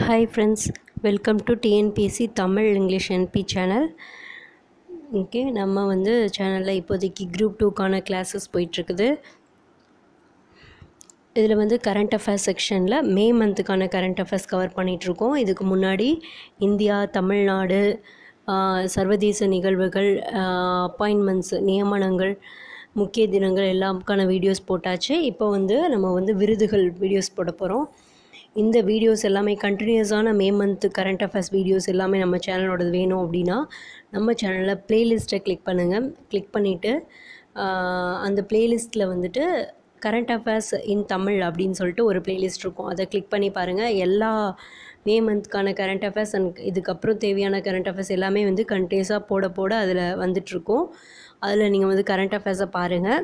Hi friends, welcome to TNPSC Tamil English NP channel. Okay, நம்ம சேனலில் இப்போதைக்கு group 2க்கான classes போயிட்டுருக்குது. இதில் கரண்ட் அஃபேர்ஸ் செக்ஷனில் மே மந்த்துக்கான கரண்ட் அஃபேர்ஸ் கவர் பண்ணிகிட்ருக்கோம். இதுக்கு முன்னாடி இந்தியா, தமிழ்நாடு, சர்வதேச நிகழ்வுகள், அப்பாயின்மெண்ட்ஸ், நியமனங்கள், முக்கிய தினங்கள் எல்லாமுக்கான வீடியோஸ் போட்டாச்சு. இப்போ நம்ம விருதுகள் வீடியோஸ் போட போகிறோம். இந்த வீடியோஸ் எல்லாமே கண்டினியூஸான May month current affairs videos எல்லாமே நம்ம சேனலோடது வேணும் அப்படின்னா நம்ம சேனலில் ப்ளேலிஸ்ட்டை கிளிக் பண்ணுங்கள். கிளிக் பண்ணிவிட்டு அந்த ப்ளேலிஸ்ட்டில் கரண்ட் அஃபேர்ஸ் இன் தமிழ் அப்படின்னு சொல்லிட்டு ஒரு ப்ளேலிஸ்ட் இருக்கும். அதை கிளிக் பண்ணி பாருங்கள். எல்லா மே மந்த்க்கான கரண்ட் அஃபேர்ஸ் அண்ட் இதுக்கப்புறம் தேவையான கரண்ட் அஃபேர்ஸ் எல்லாமே கண்டினியூஸாக போட அதில் வந்துட்ருக்கோம். அதில் நீங்கள் கரண்ட் அஃபேர்ஸை பாருங்கள்.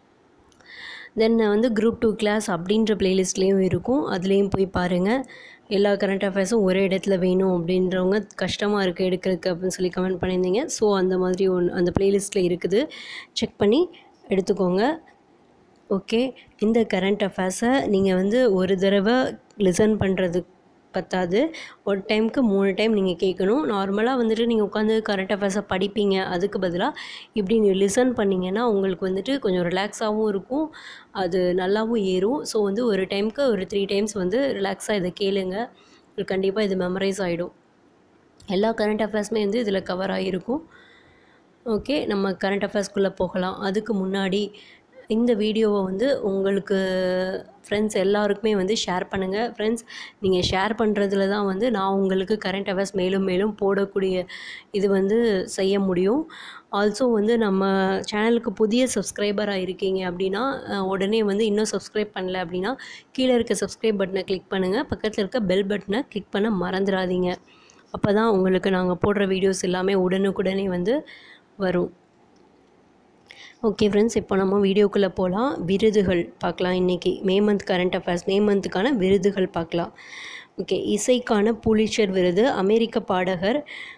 தென் குரூப் 2 கிளாஸ் அப்படின்ற ப்ளேலிஸ்ட்லேயும் இருக்கும், அதுலேயும் போய் பாருங்கள். எல்லா கரண்ட் அஃபேர்ஸும் ஒரே இடத்துல வேணும் அப்படின்றவங்க கஷ்டமாக இருக்குது எடுக்கிறதுக்கு அப்படின்னு சொல்லி கமெண்ட் பண்ணியிருந்தீங்க. ஸோ அந்த மாதிரி அந்த ப்ளேலிஸ்ட்டில் இருக்குது, செக் பண்ணி எடுத்துக்கோங்க. ஓகே, இந்த கரண்ட் அஃபேர்ஸை நீங்கள் ஒரு தடவை லிசன் பண்ணுறது பத்தாது, ஒரு டைமுக்கு 3 டைம் நீங்கள் கேட்கணும். நார்மலாக நீங்கள் உட்காந்து கரண்ட் அஃபேர்ஸை படிப்பீங்க, அதுக்கு பதிலாக இப்படி நீங்கள் லிசன் பண்ணிங்கன்னா உங்களுக்கு கொஞ்சம் ரிலாக்ஸாகவும் இருக்கும், அது நல்லாவும் ஏறும். ஸோ ஒரு டைமுக்கு ஒரு 3 டைம்ஸ் ரிலாக்ஸாக இதை கேளுங்க. உங்களுக்கு கண்டிப்பாக இது மெமரைஸ் ஆகிடும். எல்லா கரண்ட் அஃபேர்ஸுமே இதில் கவர் ஆகிருக்கும். ஓகே, நம்ம கரண்ட் அஃபேர்ஸ்குள்ளே போகலாம். அதுக்கு முன்னாடி இந்த வீடியோவை உங்களுக்கு ஃப்ரெண்ட்ஸ் எல்லாருக்குமே ஷேர் பண்ணுங்கள். ஃப்ரெண்ட்ஸ், நீங்கள் ஷேர் பண்ணுறதுல தான் நான் உங்களுக்கு கரண்ட் அஃபேர்ஸ் மேலும் மேலும் போடக்கூடிய இது செய்ய முடியும். ஆல்சோ நம்ம சேனலுக்கு புதிய சப்ஸ்கிரைபராக இருக்கீங்க அப்படின்னா உடனே இன்னும் சப்ஸ்கிரைப் பண்ணல அப்படின்னா கீழே இருக்க சப்ஸ்கிரைப் பட்டனை கிளிக் பண்ணுங்கள். பக்கத்தில் இருக்க பெல் பட்டனை கிளிக் பண்ண மறந்துடாதீங்க. அப்போ தான் உங்களுக்கு நாங்கள் போடுற வீடியோஸ் எல்லாமே உடனுக்குடனே வரும். ஓகே ஃப்ரெண்ட்ஸ், இப்போ நம்ம வீடியோக்குள்ளே போகலாம். விருதுகள் பார்க்கலாம். இன்றைக்கி May month current affairs, May மந்த்துக்கான விருதுகள் பார்க்கலாம். ஓகே, இசைக்கான புலிட்சர் விருது அமெரிக்க பாடகர்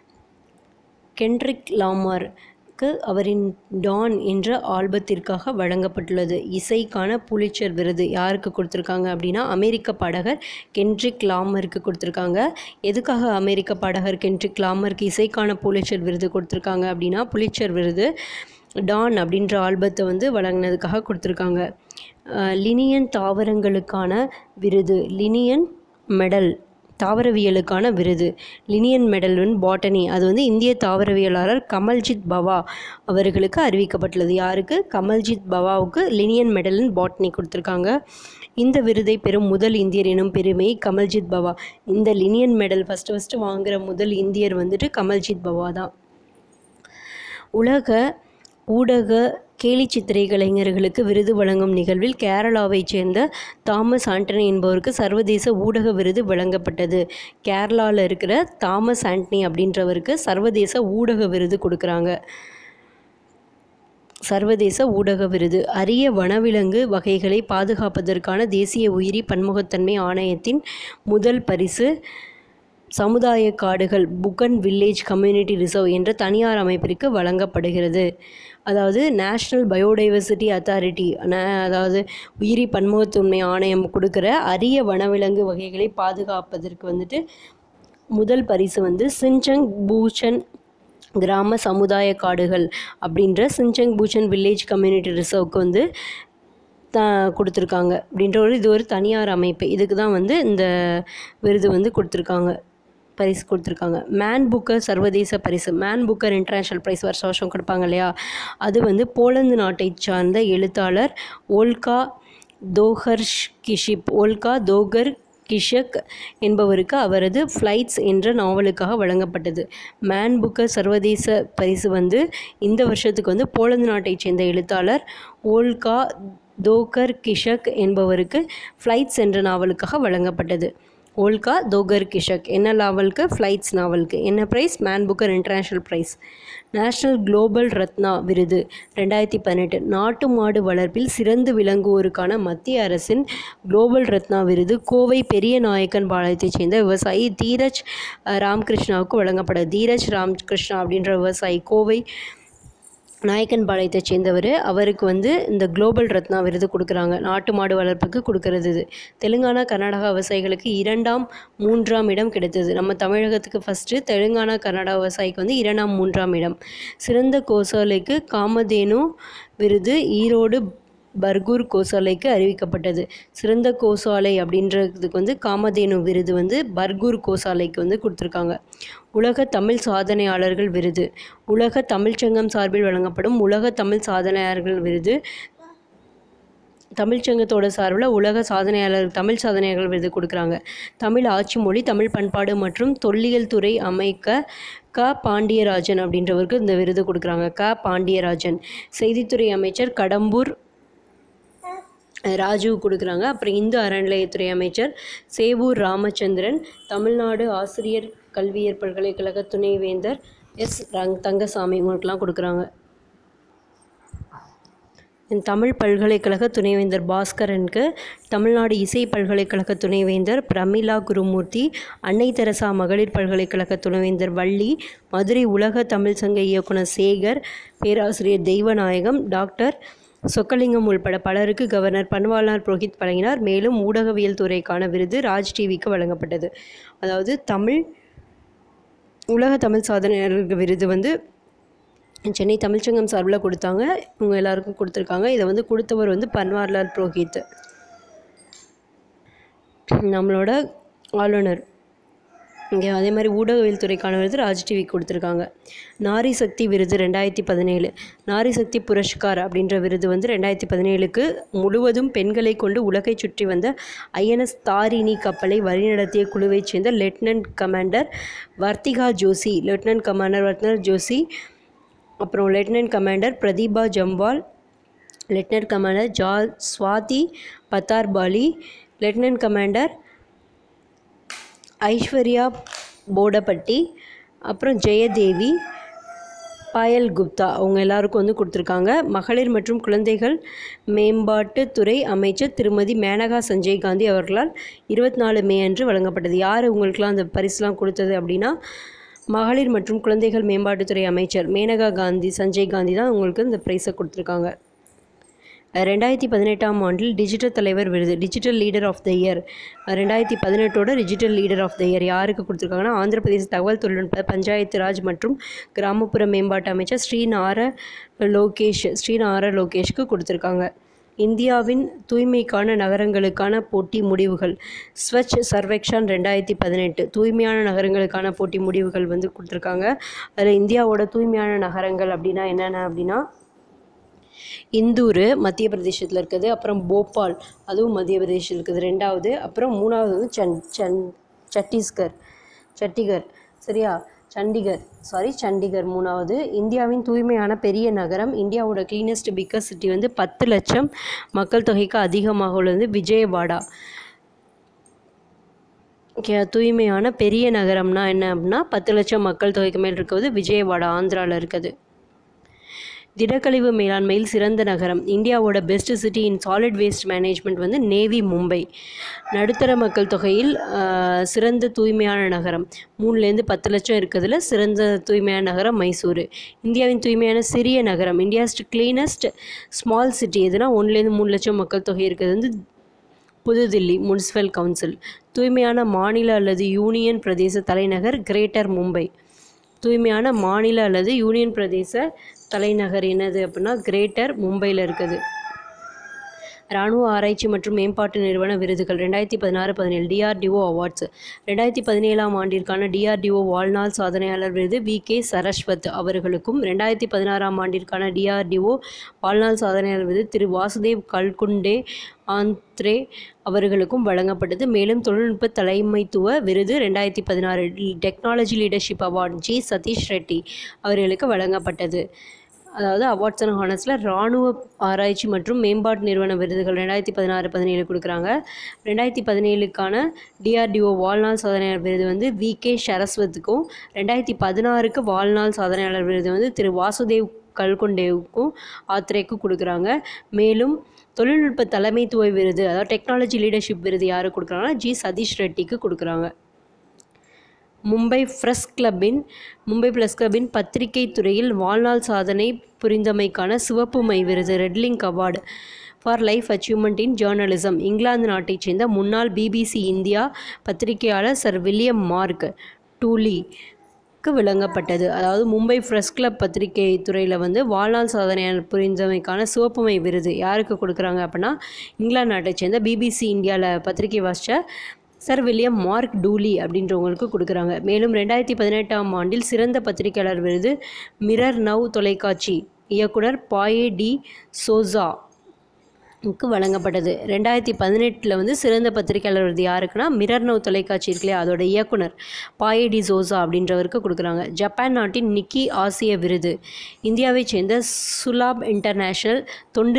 கென்ட்ரிக் லாமருக்கு அவரின் டான் என்ற ஆல்பத்திற்காக வழங்கப்பட்டுள்ளது. இசைக்கான புலிட்சர் விருது யாருக்கு கொடுத்துருக்காங்க அப்படின்னா அமெரிக்க பாடகர் கென்ட்ரிக் லாமருக்கு கொடுத்துருக்காங்க. எதுக்காக அமெரிக்க பாடகர் கென்ட்ரிக் லாமருக்கு இசைக்கான புலிட்சர் விருது கொடுத்துருக்காங்க அப்படின்னா புலிட்சர் விருது டான் அப்படின்ற ஆல்பத்தை வழங்கினதுக்காக கொடுத்துருக்காங்க. லினியன் தாவரங்களுக்கான விருது, லினியன் மெடல் தாவரவியலுக்கான விருது, லினியன் மெடல் இன் பாட்டனி, அது இந்திய தாவரவியலாளர் கமல்ஜித் பவா அவர்களுக்கு அறிவிக்கப்பட்டுள்ளது. யாருக்கு? கமல்ஜித் பவாவுக்கு லினியன் மெடல் இன் பாட்டனி கொடுத்துருக்காங்க. இந்த விருதை பெறும் முதல் இந்தியர் எனும் பெருமை கமல்ஜித் பவா. இந்த லினியன் மெடல் ஃபஸ்ட்டு வாங்குகிற முதல் இந்தியர் கமல்ஜித் பவா தான். உலக ஊடக கேலிச்சித்திரை கலைஞர்களுக்கு விருது வழங்கும் நிகழ்வில் கேரளாவைச் சேர்ந்த தாமஸ் ஆண்டனி என்பவருக்கு சர்வதேச ஊடக விருது வழங்கப்பட்டது. கேரளாவில் இருக்கிற தாமஸ் ஆண்டனி அப்படின்றவருக்கு சர்வதேச ஊடக விருது கொடுக்குறாங்க. சர்வதேச ஊடக விருது. அரிய வனவிலங்கு வகைகளை பாதுகாப்பதற்கான தேசிய உயிரி பன்முகத்தன்மை ஆணையத்தின் முதல் பரிசு சமுதாய காடுகள் புகன் வில்லேஜ் கம்யூனிட்டி ரிசர்வ் என்ற தனியார் அமைப்பிற்கு வழங்கப்படுகிறது. அதாவது நேஷ்னல் பயோடைவர்சிட்டி அத்தாரிட்டி, அதாவது உயிரி பன்முகத்தன்மை ஆணையம் கொடுக்குற அரிய வனவிலங்கு வகைகளை பாதுகாப்பதற்கு முதல் பரிசு சின்சங் பூச்சன் கிராம சமுதாய காடுகள் அப்படின்ற சின்சங் பூச்சன் வில்லேஜ் கம்யூனிட்டி ரிசர்வுக்கு கொடுத்துருக்காங்க. அப்படின்ற இது ஒரு தனியார் அமைப்பு, இதுக்கு தான் இந்த விருது கொடுத்துருக்காங்க, பரிசு கொடுத்துருக்காங்க. மேன் புக்கர் சர்வதேச பரிசு, மேன் புக்கர் இன்டர்நேஷ்னல் ப்ரைஸ் வருஷம் கொடுப்பாங்க இல்லையா, அது போலந்து நாட்டை சார்ந்த எழுத்தாளர் ஓல்கா தோகர் கிஷக் என்பவருக்கு அவரது ஃப்ளைட்ஸ் என்ற நாவலுக்காக வழங்கப்பட்டது. மேன் புக்கர் சர்வதேச பரிசு இந்த வருஷத்துக்கு போலந்து நாட்டை சேர்ந்த எழுத்தாளர் ஓல்கா தோகர் கிஷக் என்பவருக்கு ஃப்ளைட்ஸ் என்ற நாவலுக்காக வழங்கப்பட்டது. ஓல்கா தோகர் கிஷக் என்ன நாவலுக்கு? ஃப்ளைட்ஸ் நாவலுக்கு. என்ன prize? Man Booker International prize. National global Ratna விருது 2018 நாட்டு மாடு வளர்ப்பில் சிறந்து விளங்குவோருக்கான மத்திய அரசின் குளோபல் ரத்னா விருது கோவை பெரிய நாயக்கன் பாளையத்தைச் சேர்ந்த விவசாயி தீரஜ் ராமகிருஷ்ணாவுக்கு வழங்கப்பட்டது. தீரஜ் ராமகிருஷ்ணா அப்படின்ற விவசாயி கோவை நாயக்கன்பாளையத்தை சேர்ந்தவர். அவருக்கு வந்து இந்த குளோபல் ரத்னா விருது கொடுக்குறாங்க. நாட்டு மாடு வளர்ப்புக்கு கொடுக்கறது இது. தெலுங்கானா கர்நாடகா விவசாயிகளுக்கு 2ஆம் 3ஆம் இடம் கிடைத்தது. நம்ம தமிழகத்துக்கு ஃபஸ்ட்டு, தெலுங்கானா கர்நாடகா விவசாயிக்கு வந்து 2ஆம் 3ஆம் இடம். சிறந்த கோசாலைக்கு காமதேனு விருது ஈரோடு பர்கூர் கோசாலைக்கு அறிவிக்கப்பட்டது. சிறந்த கோசாலை அப்படின்றதுக்கு வந்து காமதேனு விருது வந்து பர்கூர் கோசாலைக்கு வந்து கொடுத்துருக்காங்க. உலக தமிழ் சாதனையாளர்கள் விருது உலக தமிழ்ச்சங்கம் சார்பில் வழங்கப்படும் உலக தமிழ் சாதனையாளர்கள் விருது. தமிழ்ச்சங்கத்தோட சார்பில் உலக தமிழ் சாதனையாளர்கள் விருது கொடுக்குறாங்க. தமிழ் ஆட்சி மொழி, தமிழ் பண்பாடு மற்றும் தொல்லியல் துறை அமைக்க பாண்டியராஜன் அப்படின்றவருக்கு இந்த விருது கொடுக்குறாங்க. பாண்டியராஜன். செய்தித்துறை அமைச்சர் கடம்பூர் ராஜு கொடுக்குறாங்க. அப்புறம் இந்து அறநிலையத்துறை அமைச்சர் சேவூர் ராமச்சந்திரன். தமிழ்நாடு ஆசிரியர் கல்வியற் பல்கலைக்கழக துணைவேந்தர் தங்கசாமி இவங்களுக்கெல்லாம் கொடுக்குறாங்க. தமிழ் பல்கலைக்கழக துணைவேந்தர் பாஸ்கரனுக்கு, தமிழ்நாடு இசை பல்கலைக்கழக துணைவேந்தர் பிரமிளா குருமூர்த்தி, அன்னை தெரசா மகளிர் பல்கலைக்கழக துணைவேந்தர் வள்ளி, மதுரை உலக தமிழ் சங்க இயக்குனர் சேகர், பேராசிரியர் தெய்வநாயகம், டாக்டர் சொக்கலிங்கம் உள்பட பலருக்கு கவர்னர் பன்வாரிலால் புரோஹித் வழங்கினார். மேலும் ஊடகவியல் துறைக்கான விருது ராஜ் டிவிக்கு வழங்கப்பட்டது. அதாவது உலக தமிழ் சாதனையாளர்கள் விருது வந்து சென்னை தமிழ்ச்சங்கம் சார்பில் கொடுத்தாங்க. இவங்க எல்லாருக்கும் கொடுத்துருக்காங்க. இதை வந்து கொடுத்தவர் வந்து பன்வாரிலால் புரோஹித், நம்மளோட ஆளுநர். இங்கே அதே மாதிரி ஊடகவியல் துறைக்கான விருது ராஜ் டிவிக்கு கொடுத்துருக்காங்க. நாரி சக்தி விருது 2017. நாரி சக்தி புரஸ்கார் அப்படின்ற விருது வந்து 2017க்கு முழுவதும் பெண்களை கொண்டு உலகை சுற்றி வந்த ஐஎன்எஸ் தாரிணி கப்பலை வழிநடத்திய குழுவைச் சேர்ந்த லெப்டினன்ட் கமாண்டர் வர்த்திகா ஜோஷி, அப்புறம் lieutenant commander Pratibha Jamwal, lieutenant commander Swati Patharpally, lieutenant commander Aishwarya Boddapati, அப்புறம் ஜெயதேவி, பாயல் குப்தா அவங்க எல்லாருக்கும் வந்து கொடுத்துருக்காங்க. மகளிர் மற்றும் குழந்தைகள் மேம்பாட்டுத்துறை அமைச்சர் திருமதி மேனகா சஞ்சய் காந்தி அவர்களால் 24 மே அன்று வழங்கப்பட்டது. யார் உங்களுக்கெல்லாம் அந்த பரிசுலாம் கொடுத்தது அப்படின்னா, மகளிர் மற்றும் குழந்தைகள் மேம்பாட்டுத்துறை அமைச்சர் மேனகா சஞ்சய் காந்தி தான் உங்களுக்கு இந்த ப்ரைஸை கொடுத்துருக்காங்க. 2018ஆம் ஆண்டில் டிஜிட்டல் தலைவர் விருது digital leader of the year 2018ஓட digital leader of the year யாருக்கு கொடுத்துருக்காங்கன்னா, ஆந்திர பிரதேச தகவல் தொழில்நுட்ப பஞ்சாயத்து ராஜ் மற்றும் கிராமப்புற மேம்பாட்டு அமைச்சர் ஸ்ரீநார லோகேஷ்க்கு கொடுத்துருக்காங்க. இந்தியாவின் தூய்மைக்கான நகரங்களுக்கான போட்டி முடிவுகள் ஸ்வச் சர்வேக்ஷன் 2018 தூய்மையான நகரங்களுக்கான போட்டி முடிவுகள் வந்து கொடுத்துருக்காங்க. அதில் இந்தியாவோட தூய்மையான நகரங்கள் அப்படின்னா என்னென்ன அப்படின்னா, இந்தூர் மத்திய பிரதேசத்தில் இருக்குது, அப்புறம் போபால் அதுவும் மத்திய பிரதேசத்தில் இருக்குது 2வது, அப்புறம் 3வது வந்து சண்டிகர் 3வது. இந்தியாவின் தூய்மையான பெரிய நகரம், இந்தியாவோட கிளீனஸ்ட் பிக்கஸ்ட் சிட்டி வந்து 10 லட்சம் மக்கள் தொகைக்கு அதிகமாக உள்ளது விஜயவாடா. தூய்மையான பெரிய நகரம்னா என்ன அப்படின்னா, 10 லட்சம் மக்கள் தொகைக்கு மேல் இருக்கிறது விஜயவாடா, ஆந்திராவில் இருக்குது. திடக்கழிவு மேலாண்மையில் சிறந்த நகரம், இந்தியாவோட best city in solid waste management வந்து நேவி, மும்பை. நடுத்தர மக்கள் தொகையில் சிறந்த தூய்மையான நகரம் 3லேருந்து 10 லட்சம் இருக்கிறதுல சிறந்த தூய்மையான நகரம் மைசூர். இந்தியாவின் தூய்மையான சிறிய நகரம், இந்தியாஸ் கிளீனஸ்ட் ஸ்மால் சிட்டி எதுனா 1லேருந்து 3 லட்சம் மக்கள் தொகை இருக்கிறது வந்து புதுதில்லி முனிசிபல் கவுன்சில். தூய்மையான மாநில அல்லது யூனியன் பிரதேச தலைநகர் கிரேட்டர் மும்பை. தூய்மையான மாநில அல்லது யூனியன் பிரதேச தலைநகர் என்னது அப்படின்னா கிரேட்டர் மும்பையில் இருக்குது. இராணுவ ஆராய்ச்சி மற்றும் மேம்பாட்டு நிறுவன விருதுகள் 2016-17 டிஆர்டிஓ அவார்ட்ஸ். 2017ஆம் ஆண்டிற்கான டிஆர்டிஓ வாழ்நாள் சாதனையாளர் விருது VK சரஸ்வத் அவர்களுக்கும், 2016ஆம் ஆண்டிற்கான டிஆர்டிஓ வாழ்நாள் சாதனையாளர் விருது திரு வாசுதேவ் கல்குண்டே ஆந்த்ரே அவர்களுக்கும் வழங்கப்பட்டது. மேலும் தொழில்நுட்ப தலைமைத்துவ விருது 2016 technology leadership award G Satish Reddy அவர்களுக்கு வழங்கப்பட்டது. அதாவது அவார்ட்ஸ் அண்ட் ஹானர்ஸில் இராணுவ ஆராய்ச்சி மற்றும் மேம்பாட்டு நிறுவன விருதுகள் 2016-17 கொடுக்குறாங்க. 2017க்கான டிஆர்டிஓ வாழ்நாள் சாதனையாளர் விருது வந்து VK சரஸ்வத்துக்கும், 2016க்கு வாழ்நாள் சாதனையாளர் விருது வந்து திரு வாசுதேவ் கல்குண்டேவுக்கும் ஆத்ரேக்கும் கொடுக்குறாங்க. மேலும் தொழில்நுட்ப தலைமைத்துவ விருது அதாவது டெக்னாலஜி லீடர்ஷிப் விருது யாருக்கு கொடுக்குறாங்கன்னா G சதீஷ் ரெட்டிக்கு கொடுக்குறாங்க. மும்பை ப்ரெஸ் கிளப்பின் பத்திரிகை துறையில் வாழ்நாள் சாதனை புரிந்தமைக்கான சிவப்பு மை விருது red ink award for life achievement in journalism England நாட்டைச் சேர்ந்த முன்னாள் பிபிசி இந்தியா பத்திரிகையாளர் சர் வில்லியம் மார்க் டூலிக்கு வழங்கப்பட்டது. அதாவது மும்பை ப்ரெஸ் கிளப் பத்திரிகை துறையில் வந்து வாழ்நாள் சாதனை புரிந்தமைக்கான சிவப்பு மை விருது யாருக்கு கொடுக்குறாங்க அப்படின்னா இங்கிலாந்து நாட்டை சேர்ந்த பிபிசி இந்தியாவில் பத்திரிகை வாசித்த சர் வில்லியம் மார்க் டூலி அப்படின்றவங்களுக்கு கொடுக்குறாங்க. மேலும் 2018ஆம் ஆண்டில் சிறந்த பத்திரிகையாளர் விருது மிரர் நவ் தொலைக்காட்சி இயக்குனர் பாயே டி சோசாவுக்கு வழங்கப்பட்டது. 2018 வந்து சிறந்த பத்திரிகையாளர் விருது யாருக்குன்னா மிரர் நவ் தொலைக்காட்சி இருக்குல்லையா அதோட இயக்குனர் பாயே டி சோசா அப்படின்றவருக்கு கொடுக்குறாங்க. ஜப்பான் நாட்டின் நிக்கி ஆசிய விருது இந்தியாவைச் சேர்ந்த சுலாப் இன்டர்நேஷனல் தொண்டு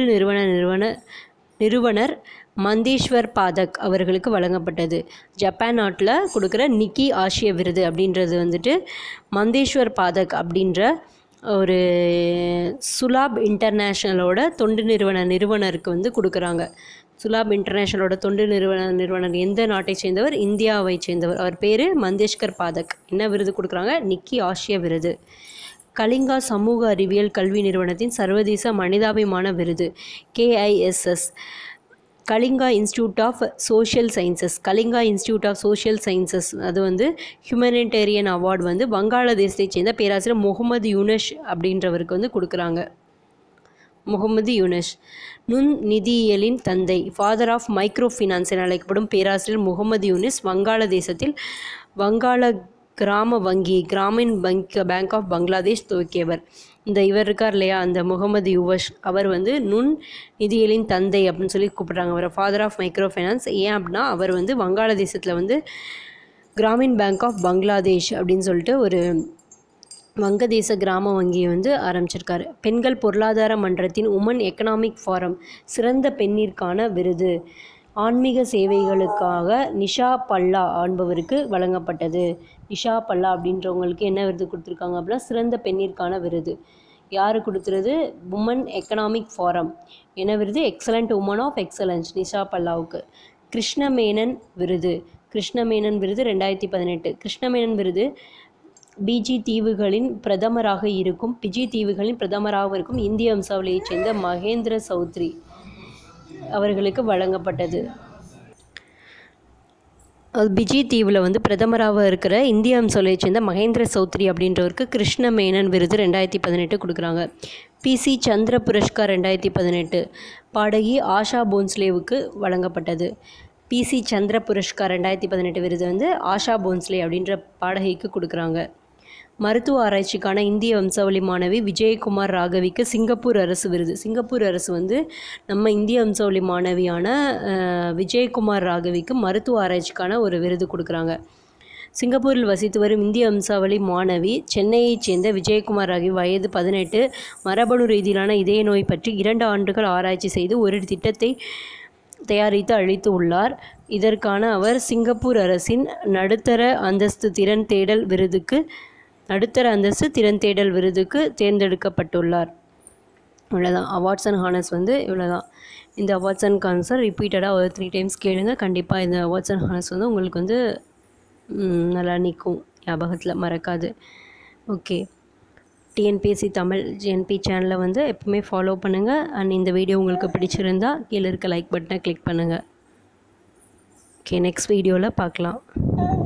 நிறுவனர் மந்தேஸ்வர் பாதக் அவர்களுக்கு வழங்கப்பட்டது. ஜப்பான் நாட்டில் கொடுக்குற நிக்கி ஆசிய விருது அப்படின்றது வந்துட்டு மந்தேஸ்வர் பாதக் அப்படின்ற ஒரு சுலாப் இன்டர்நேஷ்னலோட தொண்டு நிறுவனருக்கு வந்து கொடுக்குறாங்க. சுலாப் இன்டர்நேஷ்னலோட தொண்டு நிறுவனர் எந்த நாட்டை சேர்ந்தவர்? இந்தியாவை சேர்ந்தவர். அவர் பேர் மந்தேஷ்கர் பாதக். என்ன விருது கொடுக்குறாங்க? நிக்கி ஆசிய விருது. கலிங்கா சமூக அறிவியல் கல்வி நிறுவனத்தின் சர்வதேச மனிதாபிமான விருது KISS Kalinga institute of social sciences அது வந்து ஹியூமனிடேரியன் அவார்டு வந்து வங்காளதேசத்தை சேர்ந்த பேராசிரியர் முகமது யூனஸ் அப்படின்றவருக்கு வந்து கொடுக்குறாங்க. முகமது யூனஸ் நுண்நிதியியலின் தந்தை ஃபாதர் ஆஃப் மைக்ரோ ஃபினான்ஸ் என அழைக்கப்படும் பேராசிரியர் முகமது யூனஸ் வங்காளதேசத்தில் வங்காள கிராமின் பேங்க் ஆஃப் பங்களாதேஷ் துவக்கியவர். இவர் இருக்கார் இல்லையா அந்த முகமது யூவஷ் அவர் வந்து நுண் நிதியியலின் தந்தை அப்படின்னு சொல்லி கூப்பிட்றாங்க அவரை ஃபாதர் ஆஃப் மைக்ரோ ஃபைனான்ஸ். ஏன் அப்படின்னா அவர் வந்து வங்காளதேசத்தில் வந்து கிராமின் பேங்க் ஆஃப் பங்களாதேஷ் அப்படின்னு சொல்லிட்டு ஒரு வங்கதேச கிராம வங்கியை வந்து ஆரம்பிச்சிருக்காரு. பெண்கள் பொருளாதார மன்றத்தின் உமன் எக்கனாமிக் ஃபாரம் சிறந்த பெண்ணிற்கான விருது ஆன்மீக சேவைகளுக்காக நிஷா பல்லா என்பவருக்கு வழங்கப்பட்டது. நிஷா பல்லா அப்படின்றவங்களுக்கு என்ன விருது கொடுத்துருக்காங்க அப்படின்னா சிறந்த பெண்ணிற்கான விருது. யார் கொடுத்துறது? Woman economic forum. என்ன விருது? Excellent woman of excellence Nisha பல்லாவுக்கு. கிருஷ்ணமேனன் விருது 2018. கிருஷ்ணமேனன் விருது பிஜி தீவுகளின் பிரதமராக இருக்கும் இந்திய வம்சாவளியைச் சேர்ந்த மகேந்திர சௌத்ரி அவர்களுக்கு வழங்கப்பட்டது. பிஜி தீவில் வந்து பிரதமராக இருக்கிற இந்திய வம்சாவளியைச் சேர்ந்த மகேந்திர சௌத்ரி அப்படின்றவருக்கு கிருஷ்ணமேனன் விருது 2018 கொடுக்குறாங்க. PC சந்திர புரஸ்கார் 2018 பாடகி ஆஷா போன்ஸ்லேவுக்கு வழங்கப்பட்டது. PC சந்திர புரஸ்கார் 2018 விருது வந்து ஆஷா போன்ஸ்லே அப்படின்ற பாடகிக்கு கொடுக்குறாங்க. மருத்துவ ஆராய்ச்சிக்கான இந்திய வம்சாவளி மாணவி விஜயகுமார் ராகவிக்கு சிங்கப்பூர் அரசு விருது. சிங்கப்பூர் அரசு வந்து நம்ம இந்திய வம்சாவளி மாணவியான விஜயகுமார் ராகவிக்கு மருத்துவ ஆராய்ச்சிக்கான ஒரு விருது கொடுக்குறாங்க. சிங்கப்பூரில் வசித்து வரும் இந்திய வம்சாவளி மாணவி சென்னையைச் சேர்ந்த விஜயகுமார் ராகவி வயது 18 மரபணு ரீதியிலான இதய நோய் பற்றி 2 ஆண்டுகள் ஆராய்ச்சி செய்து ஒரு திட்டத்தை தயாரித்து அளித்து உள்ளார். இதற்கான அவர் சிங்கப்பூர் அரசின் நடுத்தர அந்தஸ்து திறன் தேடல் விருதுக்கு தேர்ந்தெடுக்கப்பட்டுள்ளார். இவ்வளோதான் அவார்ட்ஸ் அண்ட் ஹானர்ஸ் வந்து இவ்வளோதான். இந்த அவார்ட்ஸ் அண்ட் ஹானர்ஸை ரிப்பீட்டடாக ஒரு 3 டைம்ஸ் கேளுங்க. கண்டிப்பாக இந்த அவார்ட்ஸ் அண்ட் ஹானர்ஸ் வந்து உங்களுக்கு வந்து நல்லா நிற்கும், ஞாபகத்தில் மறக்காது. ஓகே, டிஎன்பிஎஸ்சி தமிழ் ஜிஎன்பி சேனலை வந்து எப்பவுமே ஃபாலோ பண்ணுங்கள். அண்ட் இந்த வீடியோ உங்களுக்கு பிடிச்சிருந்தா கீழே இருக்க லைக் பட்டனை கிளிக் பண்ணுங்கள். ஓகே, நெக்ஸ்ட் வீடியோவில் பார்க்கலாம்.